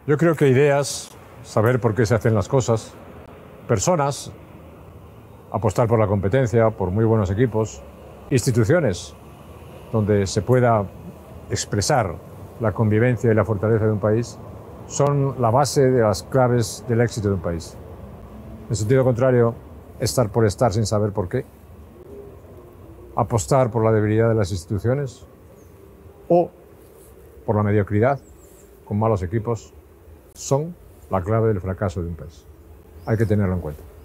Yo creo que ideas, saber por qué se hacen las cosas, personas, apostar por la competencia, por muy buenos equipos, instituciones donde se pueda expresar la convivencia y la fortaleza de un país, son la base de las claves del éxito de un país. En sentido contrario, estar por estar sin saber por qué, apostar por la debilidad de las instituciones o por la mediocridad con malos equipos, son la clave del fracaso de un país. Hay que tenerlo en cuenta.